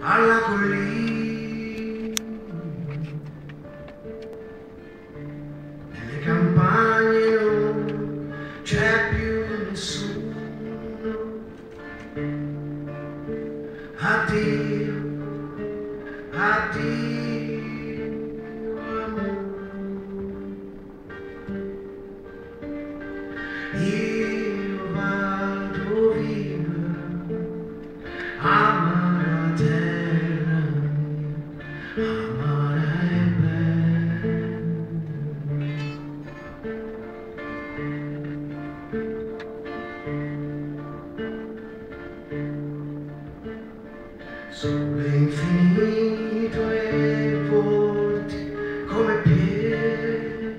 alla collina, nelle campagne non c'è più nessuno. Addio, addio amore, io vado via, amara terra mia, amara e bella. Sole infinito e volti come pietre,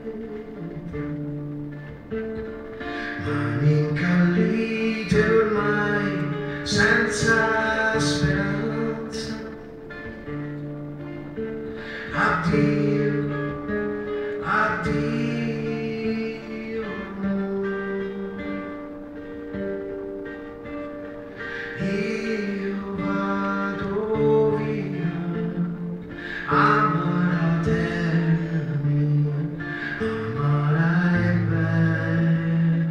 mani incallite ormai senza speranza. Addio, addio amore, io vado via, amara terra mia, amara e bella.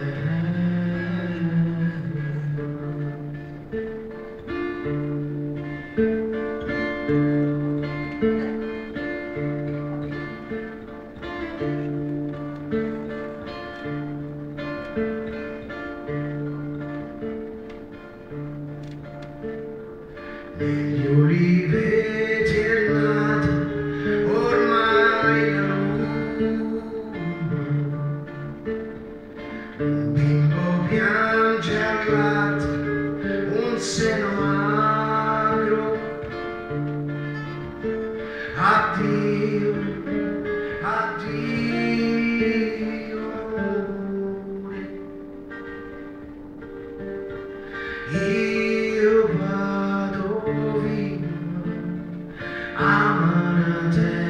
Negli uliveti è nata ormai la luna, un bimbo piange al latte, un seno magro. Addio, addio amore, io vado via, amara te.